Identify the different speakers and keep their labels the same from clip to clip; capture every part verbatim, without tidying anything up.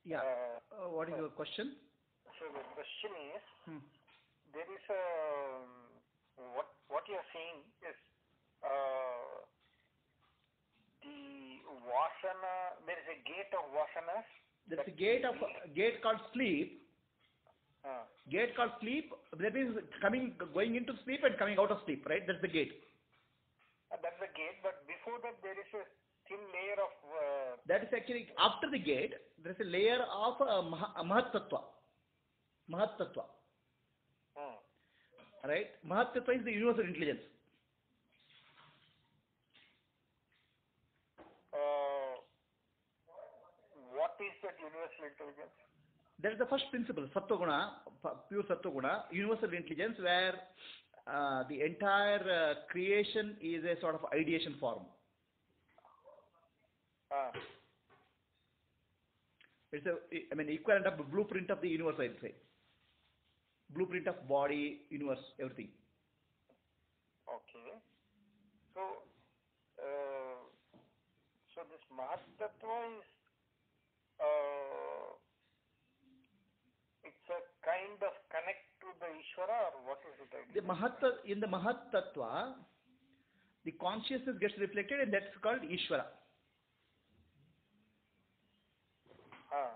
Speaker 1: Yeah.
Speaker 2: Uh,
Speaker 1: Uh, what is your question?
Speaker 2: so the question is,
Speaker 1: Hmm.
Speaker 2: there is a what what you are saying is uh, the vasana. There is a gate of vasanas.
Speaker 1: There is a gate of a gate called sleep.
Speaker 2: Uh,
Speaker 1: Gate called sleep. That means coming, going into sleep and coming out of sleep, right? That's the gate.
Speaker 2: that's the gate, but before that there is a thin layer of. Uh,
Speaker 1: That is actually after the gate. There is a layer of uh, maha, Mahat Tattva. Mahat Tattva.
Speaker 2: uh,
Speaker 1: Right? Mahat Tattva is the universal intelligence.
Speaker 2: uh, what is that universal intelligence?
Speaker 1: That is the first principle, Sattva Guna, pure Sattva Guna, universal intelligence, where uh, the entire uh, creation is a sort of ideation form.
Speaker 2: Uh,
Speaker 1: It's a, I mean, equivalent of blueprint of the universe, I'd say. Blueprint of body, universe, everything.
Speaker 2: okay. So, uh, so this Mahat Tattva is, uh, it's a kind of connect to the Ishvara, or what is it? I
Speaker 1: The
Speaker 2: didn't-
Speaker 1: Mahat, in the Mahat Tattva, the consciousness gets reflected, and that's called Ishvara.
Speaker 2: Ah,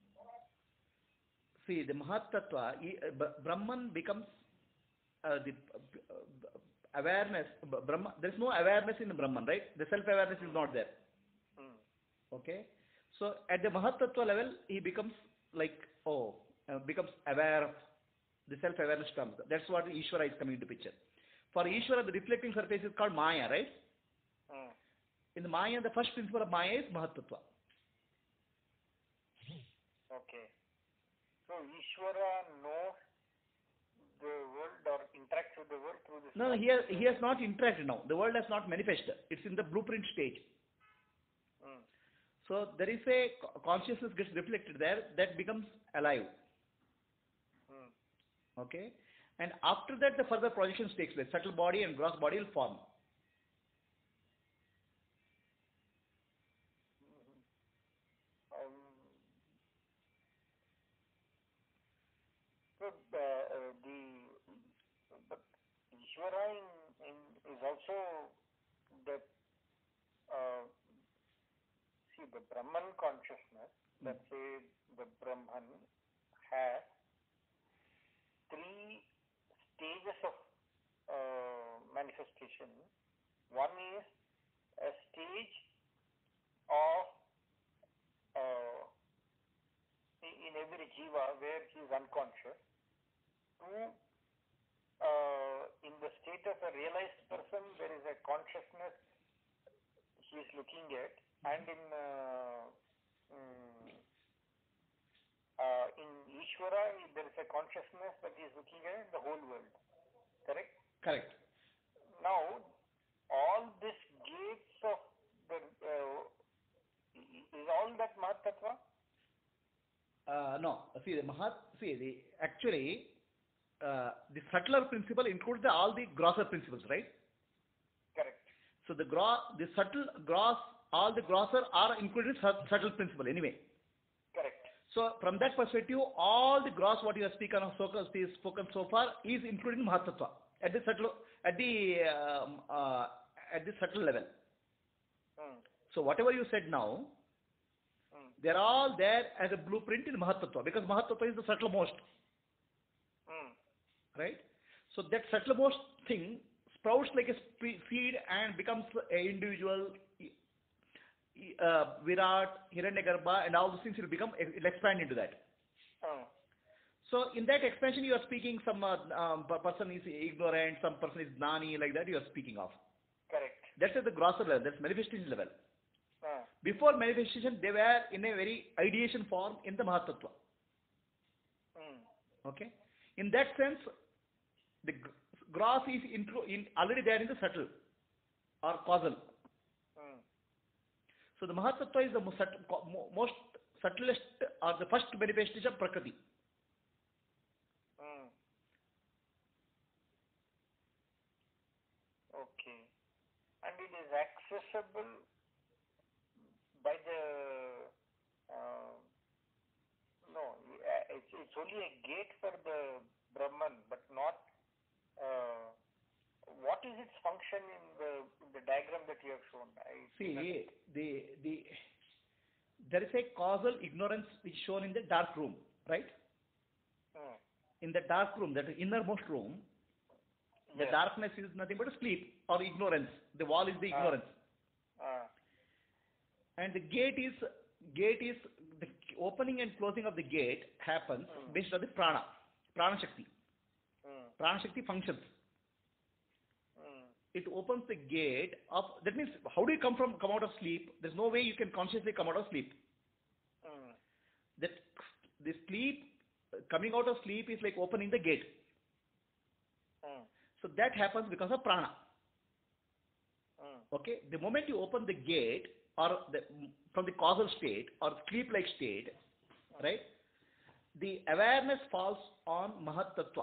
Speaker 1: See, the Mahat Tattva, e- uh, Br- Brahman becomes uh, the uh, uh, awareness. B- Brahma, there is no awareness in the Brahman, right? The self-awareness is not there.
Speaker 2: hmm.
Speaker 1: Okay? So, at the Mahat Tattva level, he becomes like, oh, uh, becomes aware of the self-awareness comes. That's what Ishvara is coming into picture. For Ishvara, the reflecting surface is called Maya, right?
Speaker 2: Hmm.
Speaker 1: In the Maya, the first principle of Maya is Mahat Tattva.
Speaker 2: Okay. So Ishvara knows the world or interacts with the world through this.
Speaker 1: No, no, he has, he has not interacted now. The world has not manifested. It's in the blueprint stage.
Speaker 2: Hmm.
Speaker 1: So there is a co- consciousness gets reflected there that becomes alive.
Speaker 2: Hmm.
Speaker 1: Okay? And after that, the further projections takes place. Subtle body and gross body will form.
Speaker 2: Um, so uh, uh, the but Ishvara in, in, is also the uh, see the Brahman consciousness. Let's say the Brahman has three stages of uh, manifestation. One is a stage of uh, in in every jiva where he is unconscious. Two, uh, in the state of a realized person, there is a consciousness he is looking at, and in uh, mm, uh, in Ishvara, there is a consciousness that he is looking at the whole world. Correct?
Speaker 1: Correct.
Speaker 2: Now, all these gates of the uh, is all that Mahat Tattva?
Speaker 1: Uh, no, see the Mahat, see the actually uh, the subtler principle includes the, all the grosser principles, right?
Speaker 2: Correct.
Speaker 1: So the gross, the subtle, gross, all the grosser are included in sub- subtle principle anyway.
Speaker 2: Correct.
Speaker 1: So from that perspective, all the gross what you have spoken of so, spoken so far is included in Mahatattva at the subtle, at the um, uh, at the subtle level.
Speaker 2: Hmm.
Speaker 1: So whatever you said now,
Speaker 2: Hmm.
Speaker 1: they're all there as a blueprint in Mahatattva because Mahatattva is the subtlemost,
Speaker 2: Hmm.
Speaker 1: right? So that subtlemost thing sprouts like a sp- seed and becomes a individual uh, Virat, Hiranyagarbha, and all those things will become, it will expand into that.
Speaker 2: Hmm.
Speaker 1: So in that expansion, you are speaking some uh, um, per- person is ignorant, some person is gnani, like that you are speaking of.
Speaker 2: Correct.
Speaker 1: That's at the grosser level, that's manifestation level.
Speaker 2: Hmm.
Speaker 1: Before manifestation, they were in a very ideation form in the Mahatattva.
Speaker 2: Hmm.
Speaker 1: Okay? In that sense, the gr- gross is intro, in, already there in the subtle or causal.
Speaker 2: Hmm.
Speaker 1: So the Mahatattva is the most, subtle, co- mo- most subtlest or the first manifestation of Prakriti.
Speaker 2: Hmm. Okay. And it is accessible by the uh, it's only a gate for the Brahman, but not. Uh, what is its function in the in the diagram that you have shown? I
Speaker 1: See, the the there is a causal ignorance which is shown in the dark room, right?
Speaker 2: Hmm.
Speaker 1: In the dark room, that innermost room, the
Speaker 2: Yes.
Speaker 1: darkness is nothing but a sleep or ignorance. The wall is the
Speaker 2: Ah.
Speaker 1: ignorance,
Speaker 2: Ah.
Speaker 1: and the gate is gate is the opening and closing of the gate happens
Speaker 2: Hmm.
Speaker 1: based on the prana, prana shakti.
Speaker 2: Hmm.
Speaker 1: Prana shakti functions.
Speaker 2: Hmm.
Speaker 1: It opens the gate of. That means, how do you come from come out of sleep? There's no way you can consciously come out of sleep.
Speaker 2: Hmm.
Speaker 1: That the sleep coming out of sleep is like opening the gate.
Speaker 2: Hmm.
Speaker 1: So that happens because of prana.
Speaker 2: Hmm.
Speaker 1: Okay, the moment you open the gate or the, from the causal state or sleep-like state, right? The awareness falls on Mahat Tattva.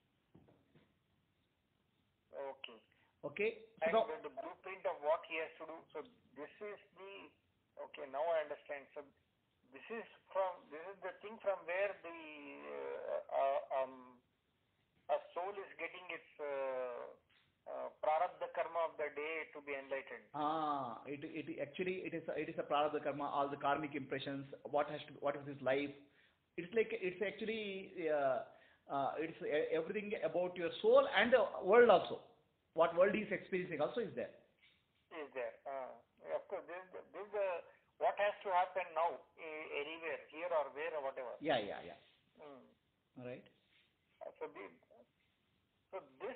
Speaker 2: Okay.
Speaker 1: Okay, so
Speaker 2: And
Speaker 1: now,
Speaker 2: the, the blueprint of what he has to do. So this is the. Okay, now I understand. So this is from this is the thing from where the uh, uh, um a soul is getting its uh, uh, prarabdha karma of the day to be enlightened.
Speaker 1: ah, it it actually it is a, it is a prarabdha karma, all the karmic impressions, what has to what is his life. It's like it's actually uh, uh, it's uh, everything about your soul and the world also. What world he is experiencing also is there.
Speaker 2: Is there? Uh, of course, this is the, this is the what has to happen now, eh, anywhere, here or where or whatever.
Speaker 1: Yeah, yeah, yeah.
Speaker 2: Mm.
Speaker 1: All right.
Speaker 2: Uh, So the, so this,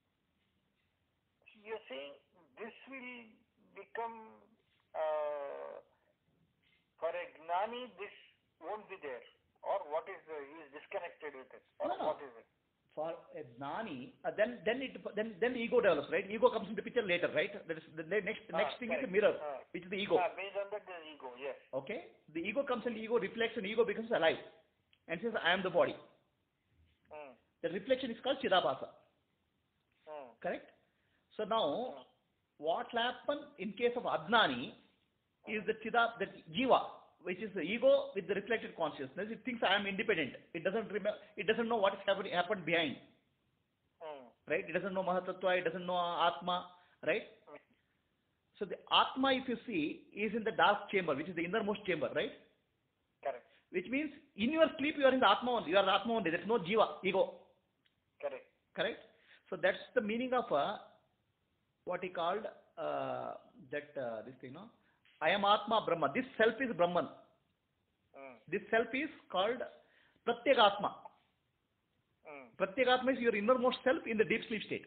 Speaker 2: you're saying this will become, uh, for a gnani, this won't be there. Or what is the, he is disconnected with it. Or
Speaker 1: No, no.
Speaker 2: what is it?
Speaker 1: For a gnani, uh, then then it then then the ego develops, right? Ego comes into picture later, right? That is the the next
Speaker 2: Ah,
Speaker 1: next thing is the
Speaker 2: correct.
Speaker 1: mirror,
Speaker 2: Ah.
Speaker 1: which is the ego.
Speaker 2: Ah, based on that, the ego, yes.
Speaker 1: Okay, the ego comes and the ego reflects and ego becomes alive, and says, "I am the body."
Speaker 2: Mm.
Speaker 1: The reflection is called Chidabhasa,
Speaker 2: Mm.
Speaker 1: correct? So now,
Speaker 2: Mm.
Speaker 1: what will happen in case of Adnani is the Chida, the Jiva, which is the ego with the reflected consciousness. It thinks I am independent. It doesn't remember. It doesn't know what is happening happened behind.
Speaker 2: Mm.
Speaker 1: Right? It doesn't know Mahatattva, it doesn't know Atma, right?
Speaker 2: Mm.
Speaker 1: So the Atma, if you see, is in the dark chamber, which is the innermost chamber, right?
Speaker 2: Correct.
Speaker 1: Which means in your sleep you are in the Atma only, you are the Atma only, there is no Jiva, ego,
Speaker 2: Correct.
Speaker 1: correct? So that's the meaning of uh, what he called uh, that, uh, this thing, no? I am Atma Brahma, this self is Brahman.
Speaker 2: Mm.
Speaker 1: This self is called Pratyagatma.
Speaker 2: Mm.
Speaker 1: Pratyagatma is your innermost self in the deep sleep state.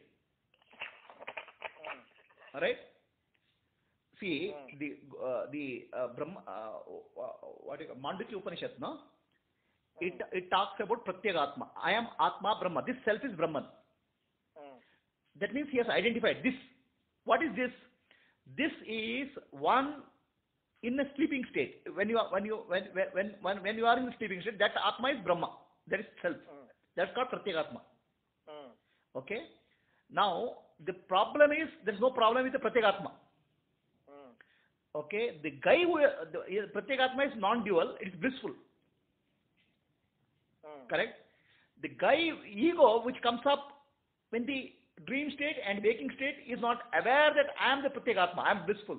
Speaker 2: Mm.
Speaker 1: Alright? See,
Speaker 2: Mm.
Speaker 1: the uh, the uh, Brahma, uh, uh, what you call, Mandukya Upanishad, no? It it talks about Pratyagatma. I am Atma Brahma. This self is Brahman.
Speaker 2: Mm.
Speaker 1: That means he has identified this. What is this? This is one in a sleeping state. When you are when you when when when when you are in the sleeping state, that Atma is Brahma. That is self.
Speaker 2: Mm.
Speaker 1: That's called Pratyagatma.
Speaker 2: Mm.
Speaker 1: Okay. Now the problem is there is no problem with the Pratyagatma.
Speaker 2: Mm.
Speaker 1: Okay, the guy who, uh, the uh, Pratyagatma is non-dual, it is blissful,
Speaker 2: Mm.
Speaker 1: correct? The guy, ego, which comes up when the dream state and waking state is not aware that I am the Pratyagatma, I am blissful.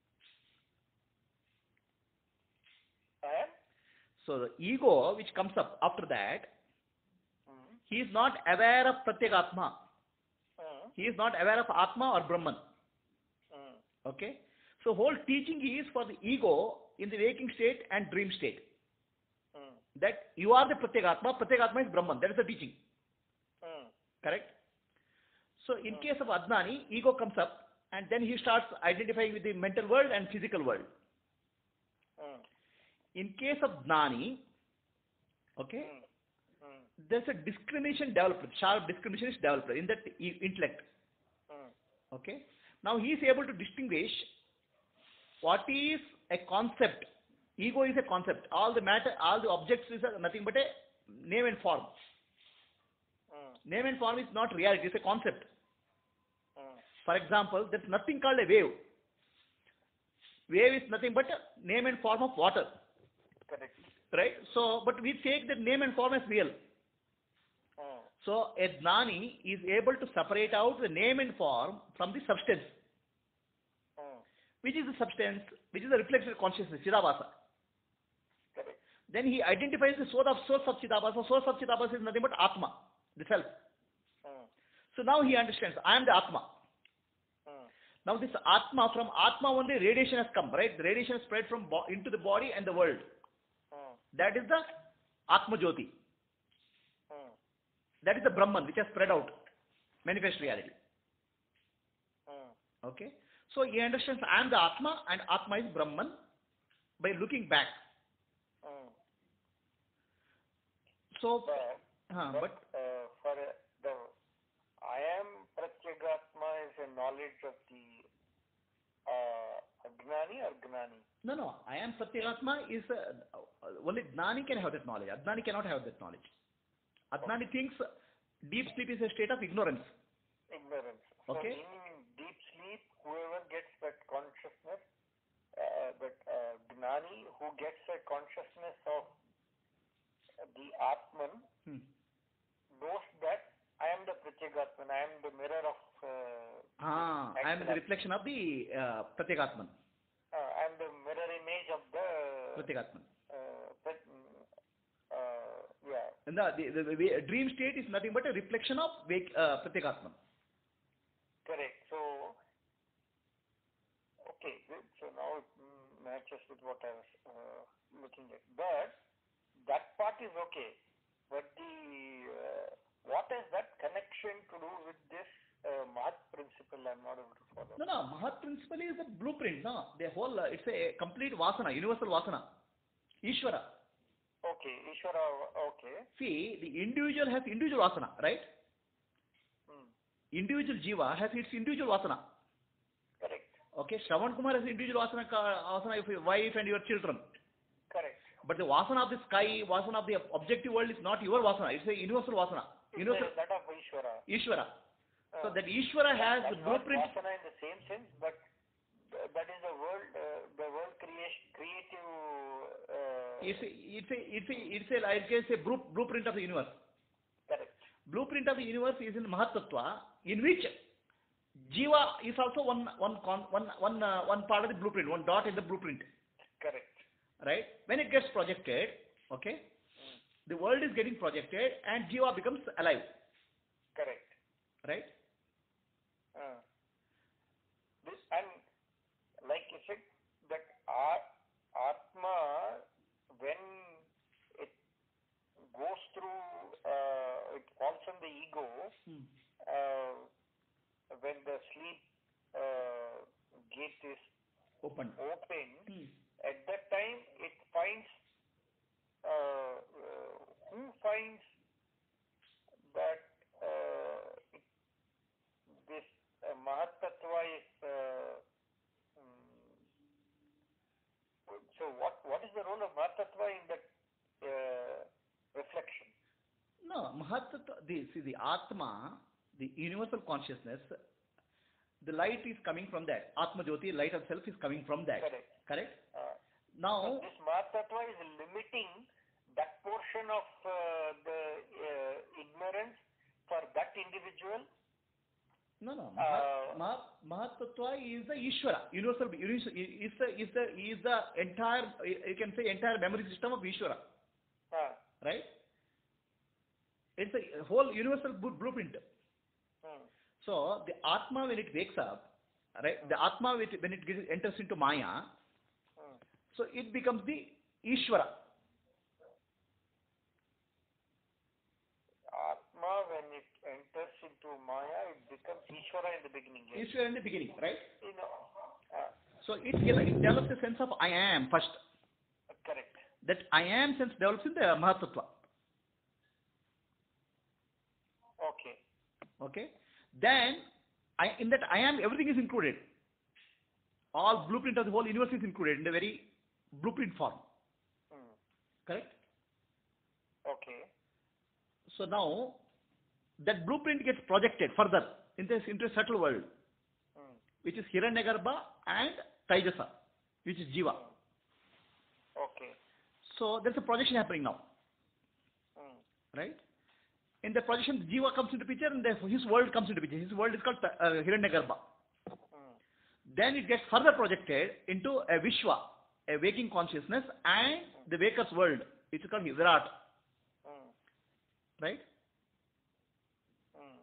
Speaker 2: And?
Speaker 1: So the ego which comes up after that,
Speaker 2: Mm.
Speaker 1: he is not aware of Pratyagatma.
Speaker 2: Mm.
Speaker 1: He is not aware of Atma or Brahman.
Speaker 2: Mm.
Speaker 1: Okay? So whole teaching is for the ego in the waking state and dream state.
Speaker 2: Mm.
Speaker 1: That you are the Pratyagatma, Pratyagatma is Brahman. That is the teaching.
Speaker 2: Mm.
Speaker 1: Correct? So in
Speaker 2: Mm.
Speaker 1: case of Adnani, ego comes up and then he starts identifying with the mental world and physical world.
Speaker 2: Mm.
Speaker 1: In case of Gnani, okay,
Speaker 2: Mm. Mm.
Speaker 1: there's a discrimination developed, sharp discrimination is developed in that i- intellect.
Speaker 2: Mm.
Speaker 1: Okay. Now he is able to distinguish what is a concept. Ego is a concept. All the matter, all the objects is a, nothing but a name and form.
Speaker 2: Mm.
Speaker 1: Name and form is not reality, it's a concept.
Speaker 2: Mm.
Speaker 1: For example, there's nothing called a wave. Wave is nothing but a name and form of water.
Speaker 2: Correct.
Speaker 1: right? So, but we take the name and form as real.
Speaker 2: Hmm.
Speaker 1: So, a Gnani is able to separate out the name and form from the substance.
Speaker 2: Hmm.
Speaker 1: Which is the substance? Which is the reflection of consciousness, Chidabhasa.
Speaker 2: Correct.
Speaker 1: Then he identifies the source of source of Chidabhasa. Source of Chidabhasa is nothing but Atma, the self.
Speaker 2: Hmm.
Speaker 1: So now he understands, I am the Atma.
Speaker 2: Hmm.
Speaker 1: Now this Atma, from Atma only radiation has come, right? The radiation spread from bo- into the body and the world.
Speaker 2: Hmm.
Speaker 1: That is the Atma Jyoti.
Speaker 2: Hmm.
Speaker 1: That is the Brahman which has spread out, manifest reality.
Speaker 2: Hmm.
Speaker 1: Okay? So he understands I am the Atma and Atma is Brahman by looking back.
Speaker 2: Hmm.
Speaker 1: So,
Speaker 2: But,
Speaker 1: uh,
Speaker 2: but,
Speaker 1: but
Speaker 2: uh, for uh, the I am Pratyagatma is a knowledge of the uh, Agnani or Gnani?
Speaker 1: no, no, I am Satyagatma is uh, only Gnani can have that knowledge. Adnani cannot have that knowledge. Adnani thinks deep sleep is a state of ignorance.
Speaker 2: Ignorance.
Speaker 1: Okay.
Speaker 2: So in deep sleep, whoever gets that consciousness, uh, that uh, Gnani who gets a consciousness of the Atman,
Speaker 1: Hmm.
Speaker 2: knows that I am the Pratyagatman, I am the mirror of uh,
Speaker 1: Ah, I am the reflection of the uh, Pratyagatman.
Speaker 2: uh, I am the mirror image of the
Speaker 1: Pratyagatman.
Speaker 2: uh, prat, uh, yeah.
Speaker 1: And the, the, the, the dream state is nothing but a reflection of wake, uh, Pratyagatman.
Speaker 2: Correct. So, okay, good. So now it mm, matches with what I was uh, looking at. But that part is okay. But the uh, what has that connection to do with this uh, Mahat principle? I'm not able to follow.
Speaker 1: No, no, Mahat principle is the blueprint. No, the whole, uh, it's a complete Vasana, universal Vasana. Ishvara.
Speaker 2: Okay, Ishvara, okay.
Speaker 1: See, the individual has individual Vasana, right?
Speaker 2: Hmm.
Speaker 1: Individual Jiva has its individual Vasana.
Speaker 2: Correct,
Speaker 1: Okay, Shravan Kumar has individual Vasana, ka- Vasana of your wife and your children.
Speaker 2: correct.
Speaker 1: But the Vasana of the sky, Vasana of the objective world is not your Vasana. It's a universal Vasana.
Speaker 2: It's
Speaker 1: Universal
Speaker 2: uh, that of Ishvara.
Speaker 1: Ishvara. So
Speaker 2: Uh,
Speaker 1: that Ishvara has
Speaker 2: That's
Speaker 1: the
Speaker 2: not
Speaker 1: blueprint.
Speaker 2: Vasana in the same sense, but th- that is the world, uh, the world creation, creative. Uh,
Speaker 1: It's a, it's a, it's a, it's a, I guess a blu- blueprint of the universe.
Speaker 2: correct,
Speaker 1: Blueprint of the universe is in Mahatattva, in which Jiva is also one, one, con, one, one, uh, one part of the blueprint, one dot in the blueprint,
Speaker 2: correct.
Speaker 1: right? When it gets projected, okay, the world is getting projected and Jiva becomes alive,
Speaker 2: Correct.
Speaker 1: right?
Speaker 2: Uh, this and like you said, that At- Atma, when it goes through, uh, it falls on the ego,
Speaker 1: Hmm.
Speaker 2: uh, when the sleep uh, gate is
Speaker 1: Open.
Speaker 2: open,
Speaker 1: Hmm.
Speaker 2: at that time it finds, uh, uh, who finds that uh, it, this uh, Mahatattva is, uh, mm, so what, what is the role of Mahatattva in that uh, reflection?
Speaker 1: No, Mahatattva, the, see the Atma, the universal consciousness, the light is coming from that. Atma Jyoti, light of self is coming from that.
Speaker 2: Correct.
Speaker 1: Correct?
Speaker 2: Uh,
Speaker 1: Now,
Speaker 2: so this Mahatattva is limiting that portion of uh, the uh, ignorance for that individual.
Speaker 1: no, no,
Speaker 2: Uh,
Speaker 1: Mahat, Mahat, Mahatattva is the Ishvara, universal, universal, is the, is the, is the entire, you can say entire memory system of Ishvara,
Speaker 2: uh,
Speaker 1: right? It's a whole universal blu- blueprint.
Speaker 2: hmm,
Speaker 1: So, the Atma when it wakes up, right, the Atma when it when it gets- enters into Maya,
Speaker 2: hmm.
Speaker 1: so it becomes the Ishvara.
Speaker 2: Atma, when it enters into Maya, it becomes Ishvara in the beginning. Yes.
Speaker 1: Ishvara in the beginning, right?
Speaker 2: You know, uh,
Speaker 1: So, it, it develops a sense of I am first.
Speaker 2: correct.
Speaker 1: That I am sense develops in the Mahatattva.
Speaker 2: Okay.
Speaker 1: Okay? Then, I, in that I am, everything is included. All blueprint of the whole universe is included in the very blueprint form.
Speaker 2: Hmm.
Speaker 1: Correct?
Speaker 2: Okay.
Speaker 1: So now, that blueprint gets projected further in this, into a subtle world,
Speaker 2: Hmm.
Speaker 1: which is Hiranyagarbha and Taijasa, which is Jiva.
Speaker 2: Okay.
Speaker 1: So there's a projection happening now,
Speaker 2: Mm.
Speaker 1: right? In the projection, Jiva comes into picture and the, his world comes into picture. His world is called uh, Hiranyagarbha.
Speaker 2: Mm.
Speaker 1: Then it gets further projected into a Vishwa, a waking consciousness, and the waker's world. It's called Virat,
Speaker 2: Mm.
Speaker 1: right?
Speaker 2: Mm.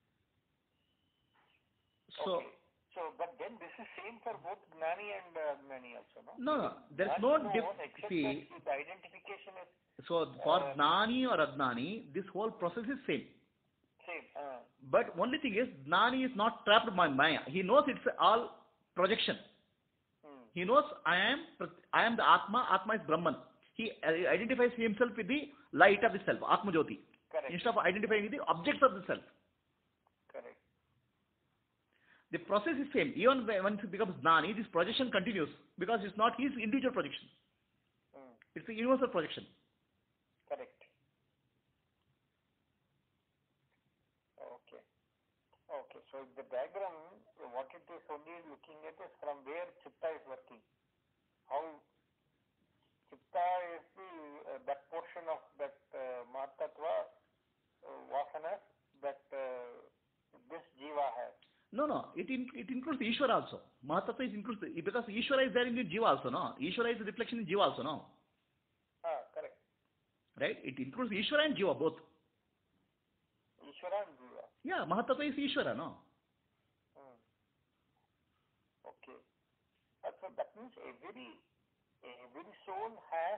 Speaker 1: So,
Speaker 2: Okay. So, but then this is same for both Gnani and uh, Gnani also, no?
Speaker 1: no, no, there's
Speaker 2: Gnani
Speaker 1: no
Speaker 2: knows,
Speaker 1: diff.
Speaker 2: except
Speaker 1: See,
Speaker 2: that the identification is
Speaker 1: so for
Speaker 2: Uh,
Speaker 1: Gnani or Adnani, this whole process is same.
Speaker 2: same. Uh,
Speaker 1: But only thing is, Gnani is not trapped by Maya. He knows it's all projection.
Speaker 2: mm.
Speaker 1: He knows I am, I am the Atma, Atma is Brahman. He uh, identifies himself with the light of the self, Atma Jyoti.
Speaker 2: Correct.
Speaker 1: Instead of identifying with the objects of the self.
Speaker 2: Correct.
Speaker 1: The process is same. Even when once it becomes Gnani, this projection continues because it's not his individual projection.
Speaker 2: Mm.
Speaker 1: It's a universal projection.
Speaker 2: Correct. Okay. Okay. So the diagram, what it is only looking at is from where Chitta is working. How Chitta is the, uh, that portion of that uh, Mahatattva, uh, Vasana, that uh, this Jiva has.
Speaker 1: No, no, it, in, it includes the Ishvara also. Mahatattva is includes, the, because Ishvara is there in the Jiva also, no? Ishvara is a reflection in Jiva also, no?
Speaker 2: Ah, correct.
Speaker 1: Right? It includes Ishvara and Jiva both.
Speaker 2: Ishvara and Jiva.
Speaker 1: Yeah, Mahatattva is Ishvara, no?
Speaker 2: Hmm. Okay. Uh, so that means every every soul has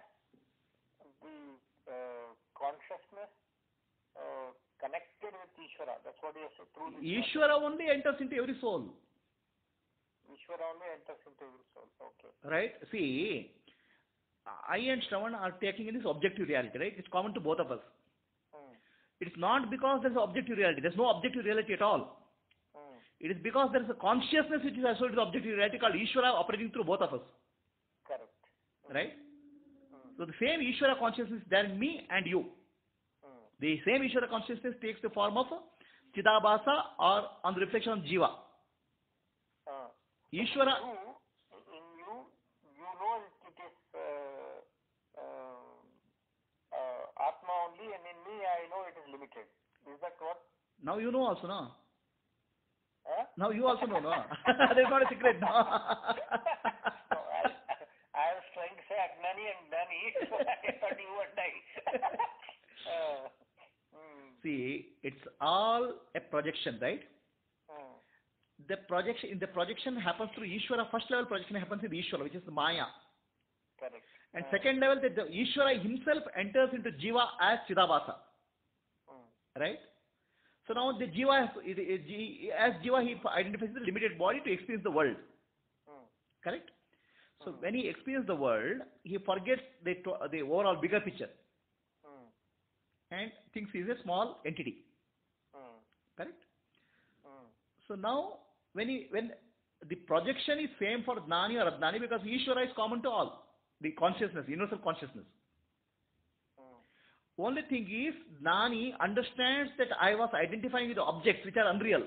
Speaker 2: the uh, consciousness uh, connected with Ishvara. That's what you say through this.
Speaker 1: Ishvara only enters into every soul.
Speaker 2: Ishvara only enters into every soul. Okay.
Speaker 1: Right? See, I and Shravan are taking in this objective reality, right? It's common to both of us.
Speaker 2: Hmm.
Speaker 1: It's not because there's objective reality. There's no objective reality at all.
Speaker 2: Hmm.
Speaker 1: It is because there is a consciousness which is associated with objective reality called Ishvara operating through both of us.
Speaker 2: Correct.
Speaker 1: Right?
Speaker 2: Hmm.
Speaker 1: So the same Ishvara consciousness is there in me and you.
Speaker 2: Hmm.
Speaker 1: The same Ishvara consciousness takes the form of Chidabhasa or on the reflection of Jiva.
Speaker 2: Uh,
Speaker 1: Ishvara,
Speaker 2: you, in you, you know it is uh, uh, uh, Atma only, and in me I know it is limited. Is that what?
Speaker 1: now you know also, no?
Speaker 2: Huh?
Speaker 1: Now you also know, no? There's not a secret, no?
Speaker 2: No, I, I was trying to say Agnani and Gnani, so I thought you and I. uh, hmm,
Speaker 1: See, it's all a projection, right?
Speaker 2: hmm,
Speaker 1: The projection, in the projection happens through Ishvara. First level projection happens in Ishvara, which is the Maya.
Speaker 2: correct.
Speaker 1: And
Speaker 2: Hmm,
Speaker 1: second level, the, the Ishvara himself enters into Jiva as Chidabhasa.
Speaker 2: hmm,
Speaker 1: Right? So now the Jiva, has, it- it- Ji- as Jiva, he identifies the limited body to experience the world.
Speaker 2: hmm,
Speaker 1: Correct? So
Speaker 2: Hmm.
Speaker 1: when he experiences the world, he forgets the, to- the overall bigger picture
Speaker 2: hmm,
Speaker 1: and thinks he is a small entity.
Speaker 2: hmm,
Speaker 1: Correct?
Speaker 2: hmm,
Speaker 1: So now, when he, when the projection is same for Gnani or Adnani because Ishvara is common to all, the consciousness, universal consciousness.
Speaker 2: hmm.
Speaker 1: Only thing is, Gnani understands that I was identifying with the objects which are unreal.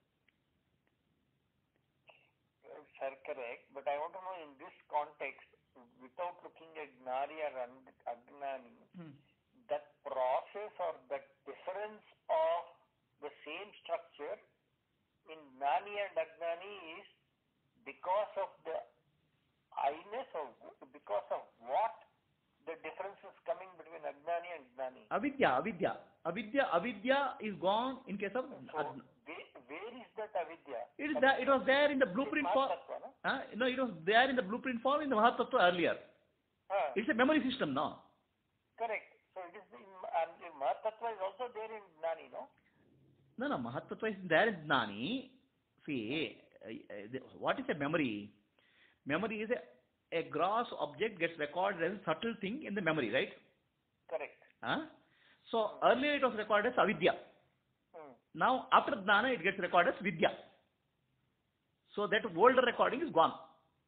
Speaker 2: Uh, Sir, correct. But I want to know in this context, without looking at Gnani or An- Agnani,
Speaker 1: Hmm.
Speaker 2: that process or that difference of the same structure in Gnani and Agnani is because of the I-ness or because of what the difference is coming between Agnani and Gnani.
Speaker 1: Avidya, avidya. Avidya, avidya is gone in case of
Speaker 2: So,
Speaker 1: Adn-
Speaker 2: where, where is that avidya?
Speaker 1: It is there, it was there in the blueprint form.
Speaker 2: Mahatattva, no?
Speaker 1: Huh? No, it was there in the blueprint form in the Mahatattva earlier.
Speaker 2: Ah,
Speaker 1: It's a memory system now.
Speaker 2: correct. So it is in, and in Mahatattva is also there in Gnani, no?
Speaker 1: No, no, Mahatattva is there in Gnani. See, uh, uh, the- what is a memory? Memory is a, a gross object gets recorded as a subtle thing in the memory, right?
Speaker 2: Correct.
Speaker 1: Huh? So earlier it was recorded as avidya.
Speaker 2: Hmm.
Speaker 1: Now after Jnana it gets recorded as vidya. So that older recording is gone.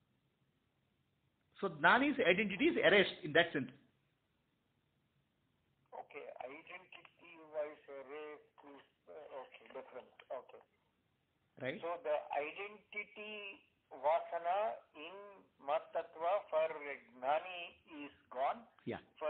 Speaker 1: So Jnani's identity is erased in that sense.
Speaker 2: Okay, identity wise array is uh, okay, different. Okay.
Speaker 1: Right?
Speaker 2: So the identity vasana in Mahatattva for Gnani is gone.
Speaker 1: Yeah.
Speaker 2: For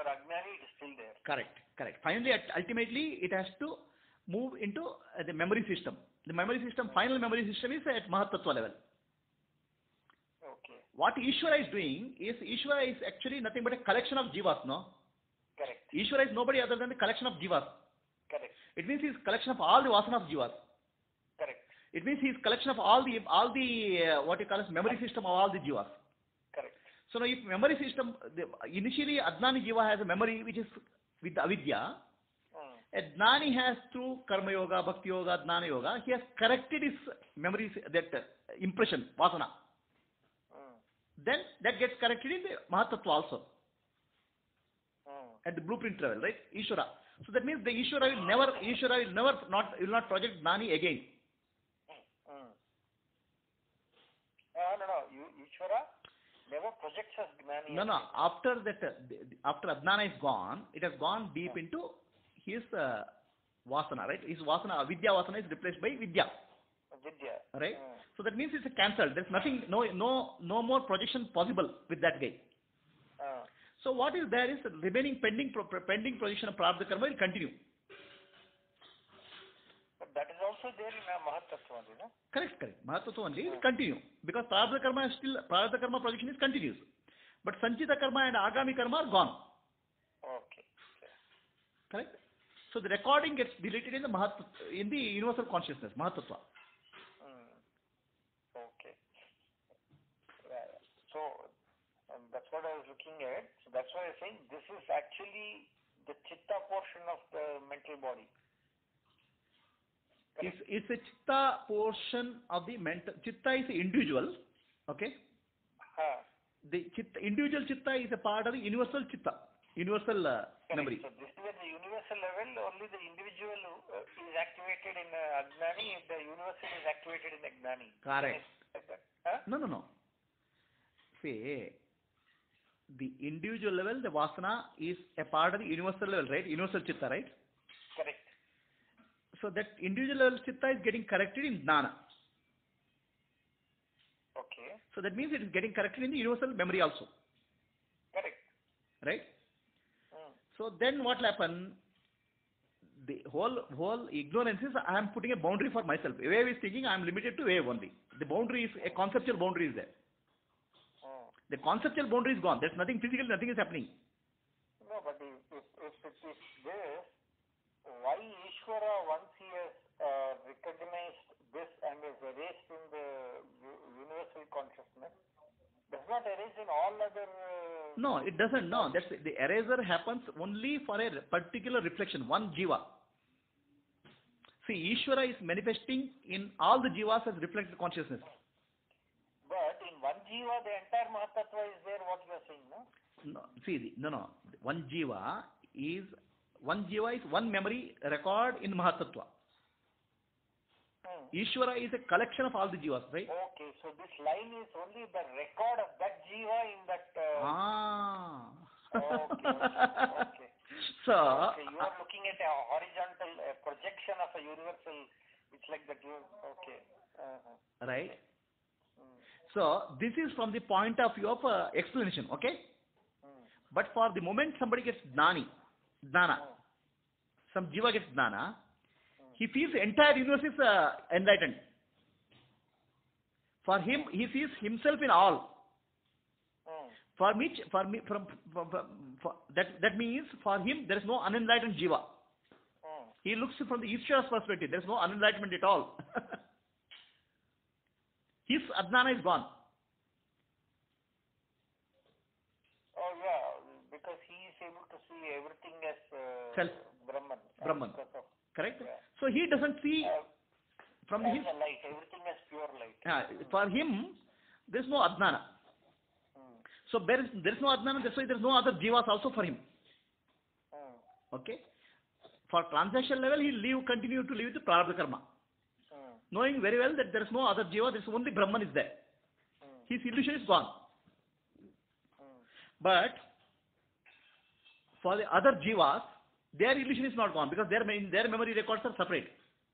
Speaker 1: Correct, correct. Finally, at, ultimately, it has to move into uh, the memory system. The memory system, final memory system is at Mahatattva level.
Speaker 2: Okay.
Speaker 1: What Ishvara is doing is, Ishvara is actually nothing but a collection of jivas, no?
Speaker 2: Correct.
Speaker 1: Ishvara is nobody other than the collection of jivas.
Speaker 2: Correct.
Speaker 1: It means he is collection of all the vasana of jivas.
Speaker 2: Correct.
Speaker 1: It means he is collection of all the, all the uh, what you call as memory system of all the jivas.
Speaker 2: Correct.
Speaker 1: So now if memory system, the, initially Adnani jiva has a memory which is with avidya.
Speaker 2: Mm.
Speaker 1: A Jnani has through Karma Yoga, Bhakti Yoga, Jnana Yoga, he has corrected his memories, that uh, impression, vasana.
Speaker 2: Mm.
Speaker 1: Then that gets corrected in the Mahatattva also,
Speaker 2: Mm.
Speaker 1: at the blueprint level, right? Ishvara. So that means the Ishvara will never, Ishvara will never not, will not project Jnani again.
Speaker 2: Mm. Uh, no, no, you, Ishvara never projects as Gnani.
Speaker 1: No, no, after that, uh, the- the- after Adnana is gone, it has gone deep
Speaker 2: Yeah.
Speaker 1: into his uh, vasana, right? His vasana, Vidya vasana is replaced by Vidya,
Speaker 2: Vidya.
Speaker 1: right?
Speaker 2: Mm.
Speaker 1: So that means it's a cancelled. There's nothing, no, no, no more projection possible with that guy.
Speaker 2: Uh,
Speaker 1: So what is there is remaining pending, pro- pending projection of Prarabdha Karma will continue.
Speaker 2: but that is also there in a Mahatattva, you know?
Speaker 1: Correct, correct. Mahatattva only will continue because Prarabdha Karma is still, Prarabdha Karma projection is continuous. But Sanchita Karma and Agami Karma are gone.
Speaker 2: Okay. Okay.
Speaker 1: Correct? So the recording gets deleted in the Mahat, in the universal consciousness, Mahatattva.
Speaker 2: Mm. Okay. Yeah. So, um, that's what I was looking at. So that's why I'm saying this is actually the chitta portion of the mental body.
Speaker 1: It's, it's a chitta portion of the mental. Chitta is the individual. Okay?
Speaker 2: Huh.
Speaker 1: The chitta, individual chitta is a part of the universal chitta, universal uh, memory.
Speaker 2: So this is at the universal level, only the individual uh, is activated in uh, Ajnani, if the universal is activated in Ajnani.
Speaker 1: Correct.
Speaker 2: Like that. Huh?
Speaker 1: No, no, no. See, the individual level, the vasana is a part of the universal level, right? Universal chitta, right?
Speaker 2: Correct.
Speaker 1: So that individual level chitta is getting corrected in jnana.
Speaker 2: Okay.
Speaker 1: So that means it is getting corrected in the universal memory also,
Speaker 2: Correct.
Speaker 1: right?
Speaker 2: Mm.
Speaker 1: So then what will happen? The whole whole ignorance is I am putting a boundary for myself. Wave is thinking I am limited to wave only. The boundary is a conceptual boundary is there.
Speaker 2: Mm.
Speaker 1: The conceptual boundary is gone. There's nothing physical, nothing is happening.
Speaker 2: No, but if, if, if it is this, why Ishvara, once he has uh, recognized this and is erased in the u- universal consciousness, does not erase in all other... Uh,
Speaker 1: No, it doesn't. No, that's the eraser happens only for a particular reflection, one jiva. See, Ishvara is manifesting in all the jivas as reflected consciousness.
Speaker 2: But in one jiva, the entire Mahatattva is there, what you are saying, no?
Speaker 1: No, see, the- no, no. One jiva is one jiva is one memory record in Mahatattva.
Speaker 2: Hmm.
Speaker 1: Ishvara is a collection of all the jivas, right?
Speaker 2: Okay, so this line is only the record of that jiva in that... Uh,
Speaker 1: Ah.
Speaker 2: Okay, okay.
Speaker 1: So,
Speaker 2: okay, you are looking at a horizontal uh, projection of a universal, it's like that you... Okay. Uh-huh.
Speaker 1: right.
Speaker 2: Hmm.
Speaker 1: So, this is from the point of view of uh, explanation, okay?
Speaker 2: Hmm.
Speaker 1: But for the moment somebody gets jnani, jnana,
Speaker 2: Hmm.
Speaker 1: some jiva gets jnana, he feels the entire universe is uh, enlightened. For him, he sees himself in all.
Speaker 2: Hmm.
Speaker 1: For me, for me, from, from, from for, that that means for him there is no unenlightened jiva.
Speaker 2: Hmm.
Speaker 1: He looks from the Ishvara's perspective. There is no unenlightenment at all. His adnana is gone.
Speaker 2: Oh yeah, because he is able to see everything as uh,
Speaker 1: Self.
Speaker 2: Brahman. uh,
Speaker 1: Brahman.
Speaker 2: because of,
Speaker 1: Correct?
Speaker 2: Yeah.
Speaker 1: So he doesn't see
Speaker 2: uh,
Speaker 1: from
Speaker 2: as
Speaker 1: his.
Speaker 2: a light, everything as pure light.
Speaker 1: Uh, for him, there is no adnana.
Speaker 2: Hmm.
Speaker 1: So there is there is no adnana. That's why there is no other jivas also for him.
Speaker 2: Hmm.
Speaker 1: Okay. For transaction level, he live continue to live with the prarabdha karma,
Speaker 2: Hmm.
Speaker 1: knowing very well that there is no other jiva. There is only Brahman is there.
Speaker 2: Hmm.
Speaker 1: His illusion is gone.
Speaker 2: Hmm.
Speaker 1: But for the other jivas, their illusion is not gone because their main, their memory records are separate.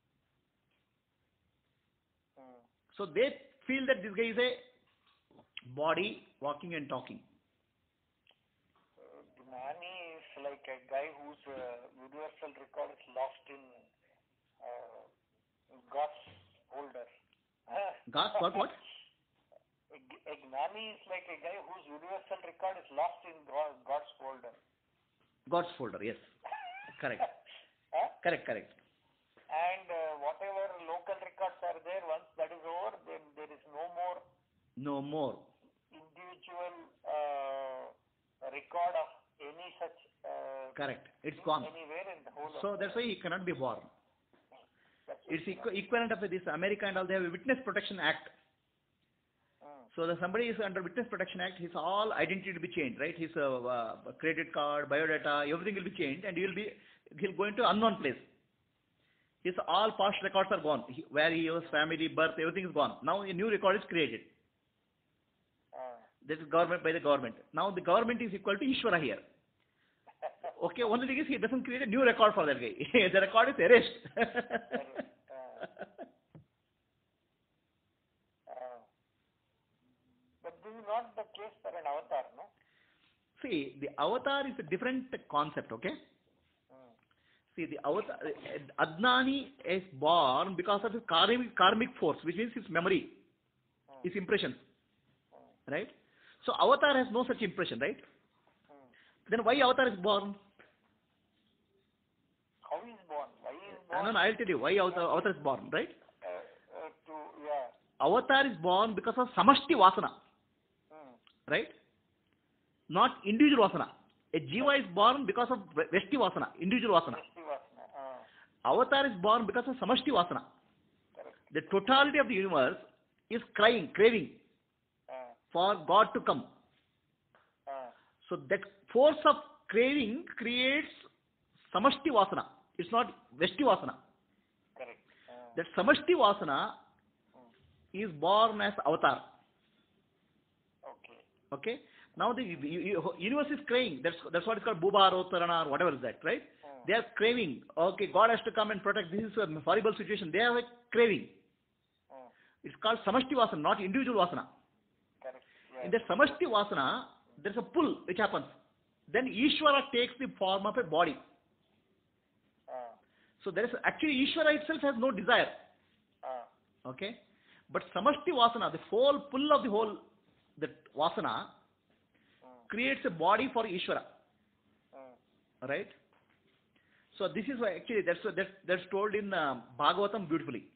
Speaker 2: Hmm.
Speaker 1: So they feel that this guy is a body walking and talking.
Speaker 2: Uh, Gnani is it's like a guy whose uh, universal record is lost in uh, God's folder.
Speaker 1: God, what, what?
Speaker 2: A, a gnani is like a guy whose universal record is lost in God, God's folder.
Speaker 1: God's folder, yes. Correct.
Speaker 2: Huh?
Speaker 1: Correct, correct.
Speaker 2: And uh, whatever local records are there, once that is over, then there is no more
Speaker 1: No more.
Speaker 2: individual uh, record of any such uh,
Speaker 1: Correct. It's gone.
Speaker 2: anywhere in the whole
Speaker 1: So
Speaker 2: of
Speaker 1: that's why he cannot be born.
Speaker 2: that's
Speaker 1: It's equ- equivalent of this America and all, they have a Witness Protection Act.
Speaker 2: Mm.
Speaker 1: So the somebody is under Witness Protection Act, his all identity will be changed, right? His uh, uh, credit card, biodata, everything will be changed, and he will be he'll go into unknown place. His all past records are gone. He, where he was, family, birth, everything is gone. Now a new record is created.
Speaker 2: Uh,
Speaker 1: This is government by the government. Now the government is equal to Ishvara here. Okay, only thing is he doesn't create a new record for that guy. The record is erased.
Speaker 2: uh, uh, but this is not the case for an avatar, no?
Speaker 1: See, the avatar is a different concept, okay?
Speaker 2: Mm.
Speaker 1: See, the avatar, Adnani is born because of his karmic, karmic force, which means his memory, his impressions, right? So avatar has no such impression, right?
Speaker 2: Mm.
Speaker 1: Then why avatar is born?
Speaker 2: How he is born? Why he is
Speaker 1: I
Speaker 2: born?
Speaker 1: don't know, I'll tell you why avatar, avatar is born, right?
Speaker 2: Uh, uh, to yeah.
Speaker 1: Avatar is born because of Samashti Vasana,
Speaker 2: Mm.
Speaker 1: right? Not individual Vasana. A Jiva is born because of Veshti Vasana, individual Vasana.
Speaker 2: Vasana. Uh,
Speaker 1: Avatar is born because of Samashti Vasana.
Speaker 2: correct.
Speaker 1: The totality of the universe is crying, craving
Speaker 2: Uh,
Speaker 1: for God to come.
Speaker 2: uh,
Speaker 1: So that force of craving creates Samashti Vasana. It's not Veshti Vasana.
Speaker 2: correct. Uh,
Speaker 1: That Samashti Vasana is born as avatar.
Speaker 2: okay.
Speaker 1: Okay? Now the u- u- universe is craving. That's that's what is called Bhubar, Tarana, or whatever is that, right?
Speaker 2: Mm.
Speaker 1: They are craving. Okay, God has to come and protect. This is a horrible situation. They are like craving.
Speaker 2: Mm.
Speaker 1: It's called Samashti Vasana, not individual Vasana.
Speaker 2: Correct. Yeah.
Speaker 1: In the Samashti Vasana, there is a pull which happens. Then Ishvara takes the form of a body.
Speaker 2: Uh,
Speaker 1: So there is actually Ishvara itself has no desire.
Speaker 2: uh,
Speaker 1: Okay? But Samashti Vasana, the whole pull of the whole that Vasana
Speaker 2: mm.
Speaker 1: creates a body for Ishvara.
Speaker 2: Mm.
Speaker 1: Right? So this is why actually that's that's, that's told in uh, Bhagavatam beautifully.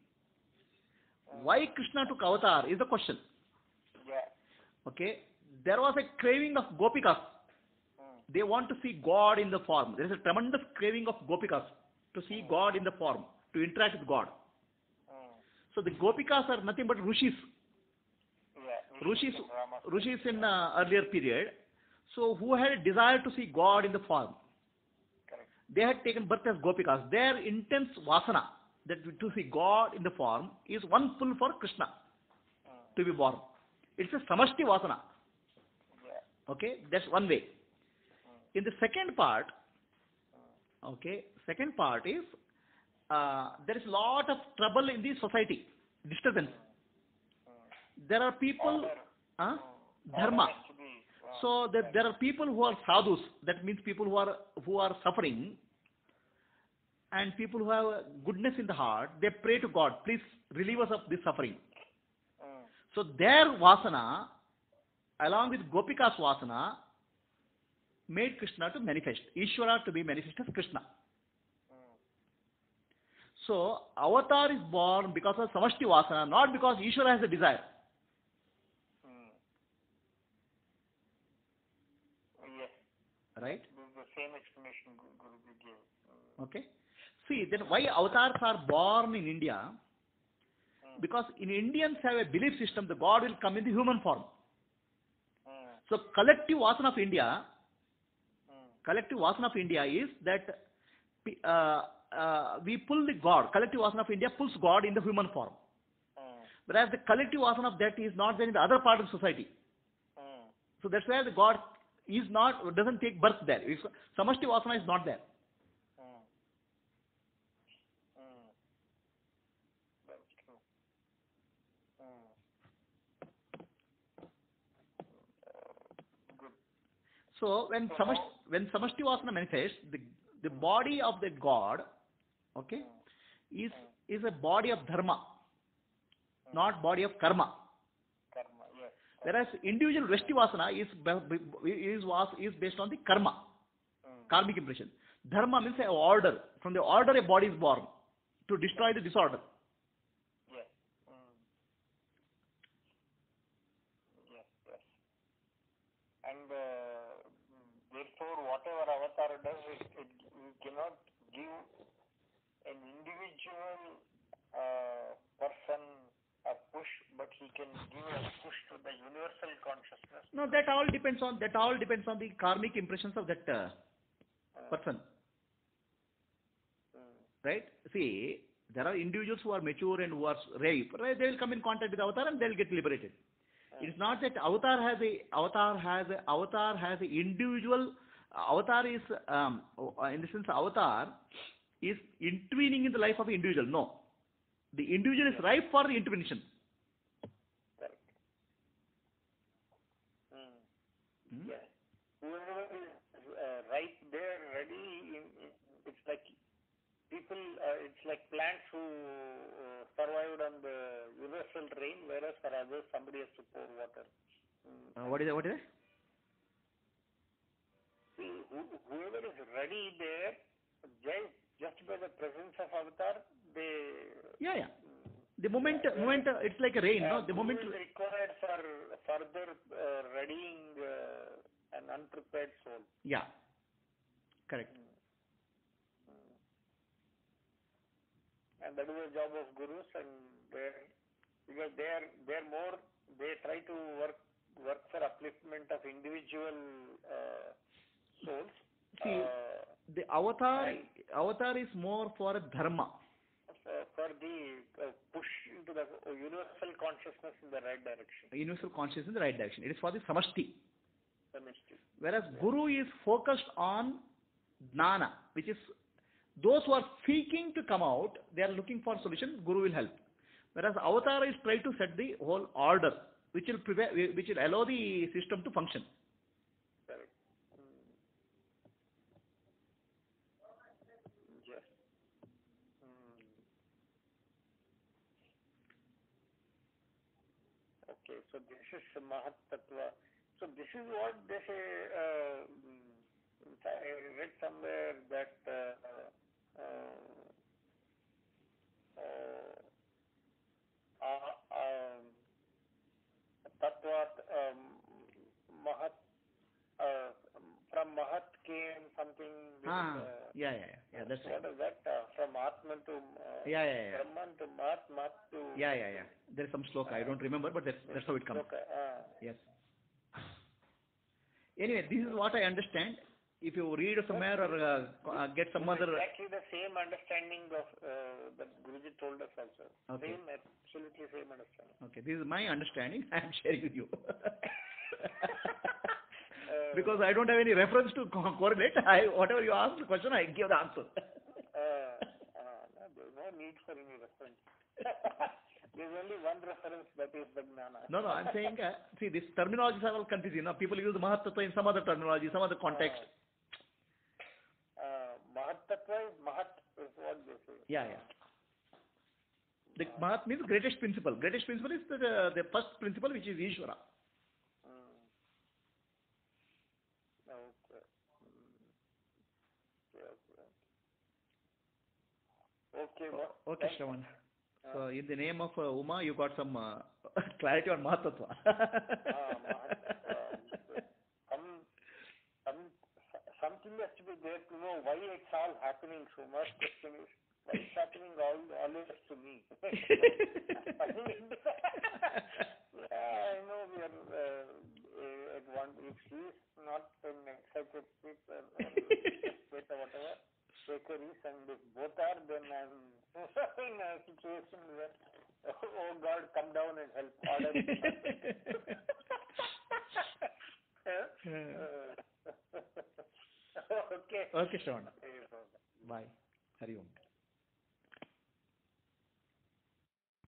Speaker 1: Why Krishna took avatar is the question.
Speaker 2: Yeah.
Speaker 1: Okay? There was a craving of Gopikas.
Speaker 2: Mm.
Speaker 1: They want to see God in the form. There is a tremendous craving of Gopikas to see God in the form, to interact with God.
Speaker 2: Mm.
Speaker 1: So the Gopikas are nothing but Rishis.
Speaker 2: Yeah.
Speaker 1: Rishis,
Speaker 2: Rama.
Speaker 1: Rishis in uh, earlier period. So who had a desire to see God in the form.
Speaker 2: Correct.
Speaker 1: They had taken birth as Gopikas. Their intense vasana, that to see God in the form, is one pull for Krishna
Speaker 2: Mm.
Speaker 1: to be born. It's a Samashti vasana.
Speaker 2: Yeah.
Speaker 1: Okay, that's one way. In the second part, okay, second part is uh, there is lot of trouble in the society, disturbance. There are people,
Speaker 2: Order.
Speaker 1: huh?
Speaker 2: Mm.
Speaker 1: Dharma.
Speaker 2: Order has to be, uh,
Speaker 1: So that there are people who are sadhus. That means people who are who are suffering, and people who have goodness in the heart. They pray to God, please relieve us of this suffering.
Speaker 2: mm.
Speaker 1: So their vasana, along with Gopika's vasana, made Krishna to manifest, Ishvara to be manifest as Krishna.
Speaker 2: Mm.
Speaker 1: So avatar is born because of Samashti vasana, not because Ishvara has a desire.
Speaker 2: Mm. Yes.
Speaker 1: Right?
Speaker 2: This is the same explanation Gu- Guruji gave. Mm.
Speaker 1: Okay. See, then why avatars are born in India?
Speaker 2: Mm.
Speaker 1: Because in Indians have a belief system the God will come in the human form.
Speaker 2: Mm.
Speaker 1: So collective vasana of India,
Speaker 2: Mm.
Speaker 1: collective vasana of India is that uh, uh, we pull the God, collective vasana of India pulls God in the human form.
Speaker 2: Mm.
Speaker 1: Whereas the collective vasana of that is not there in the other part of society.
Speaker 2: Mm.
Speaker 1: So that's why the God is not, doesn't take birth there. If Samashti vasana is not there.
Speaker 2: Mm. Mm. That's true. Mm. Uh, good.
Speaker 1: So when samashti, when samashti vasana manifests, the the body of the god, okay, is is a body of dharma, not body of karma.
Speaker 2: Karma, yes.
Speaker 1: Whereas individual Veshti Vasana is, is, was, is based on the karma,
Speaker 2: Mm.
Speaker 1: karmic impression. Dharma means a order. From the order a body is born to destroy the disorder.
Speaker 2: Yes. Mm. Yes, yes. And uh, therefore, whatever avatar does, it, it, we cannot give an individual uh, person a push, but he can give a push to the universal consciousness.
Speaker 1: No, that all depends on that all depends on the karmic impressions of that uh, person.
Speaker 2: Mm.
Speaker 1: Right? See, there are individuals who are mature and who are ripe. Right? They will come in contact with avatar and they will get liberated. It is not that avatar has a avatar has a avatar has a individual. Avatar is um, in the sense avatar is intervening in the life of an individual. No, the individual is ripe for the intervention.
Speaker 2: Correct. Mm.
Speaker 1: Hmm?
Speaker 2: Yes. Whoever is uh, right there, ready, in, in, it's like people, uh, it's like plants who uh, survived on the universal rain, whereas for others, somebody has to pour water. Mm.
Speaker 1: Uh, what is it? What is it?
Speaker 2: See, who, whoever is ready there, just, just by the presence of avatar, they.
Speaker 1: Yeah, yeah.
Speaker 2: Mm,
Speaker 1: The moment,
Speaker 2: yeah,
Speaker 1: moment, uh, it's like a rain,
Speaker 2: uh,
Speaker 1: no? The
Speaker 2: who
Speaker 1: moment,
Speaker 2: is required for further uh, readying uh, an unprepared soul.
Speaker 1: yeah, correct.
Speaker 2: Mm. Mm. And that is the job of gurus, and they're, because they are they're more they try to work work for upliftment of individual uh, souls.
Speaker 1: See,
Speaker 2: Uh,
Speaker 1: the avatar,
Speaker 2: and
Speaker 1: avatar is more for a dharma.
Speaker 2: for, for the uh, push into the universal consciousness in the right direction.
Speaker 1: Universal consciousness in the right direction. It is for the samashti.
Speaker 2: The mystery.
Speaker 1: Whereas Guru is focused on jnana, which is those who are seeking to come out, they are looking for solution, Guru will help. Whereas avatar is trying to set the whole order, which will prevent, which will allow the system to function.
Speaker 2: Correct. Mm. Yes. Mm. Okay, so this is Mahat Tattva. So this is what they say, uh, I read somewhere that uh, uh, uh, uh, um, Tattva, um, Mahat, uh, from Mahat came something,
Speaker 1: Ah,
Speaker 2: uh,
Speaker 1: yeah, yeah, yeah, yeah, that's right.
Speaker 2: what is that? Uh, from Atman to uh,
Speaker 1: Yeah, yeah, yeah.
Speaker 2: Brahman to Mahat, Mahat to...
Speaker 1: Yeah, yeah, yeah. There is some sloka, I don't remember, but that's, that's how it comes.
Speaker 2: Okay, uh,
Speaker 1: Yes. Anyway, this is what I understand. If you read somewhere or uh, uh, get some
Speaker 2: It's
Speaker 1: other...
Speaker 2: exactly the same understanding of uh, that Guruji told us also.
Speaker 1: Okay.
Speaker 2: Same, absolutely same understanding.
Speaker 1: Okay, this is my understanding. I am sharing with you.
Speaker 2: Uh,
Speaker 1: Because I don't have any reference to co- correlate. I, whatever you ask the question, I give the answer.
Speaker 2: uh, uh, no, there's no need for any reference. There's only one reference, that is the Gnana.
Speaker 1: No, no, I'm saying, uh, see, these terminologies are all confusing. Now, people use Mahat Tattva in some other terminology, some other context.
Speaker 2: Uh, uh, Mahat Tattva is Mahat, is what they say.
Speaker 1: Yeah, yeah. The Mahat means greatest principle. Greatest principle is the, the, the first principle, which is Ishvara.
Speaker 2: Mm. Okay. Mm. Okay, okay. Okay, well,
Speaker 1: Okay,
Speaker 2: thank-
Speaker 1: Shravan.
Speaker 2: Uh,
Speaker 1: So, in the name of uh, Uma, you got some uh, clarity on Mahat Tattva.
Speaker 2: ah, Mahat Tattva. Some, some, something has to be there to know why it's all happening. So much question is, why it's happening all, always to me? Yeah, I know we are uh, uh, at one. If she is not an excited speaker or whatever, take a risk, and if both are, then I'm in a situation where, oh God, come down and help. Order. uh, okay.
Speaker 1: Okay, Shravan.
Speaker 2: Okay,
Speaker 1: Bye. Hari Om.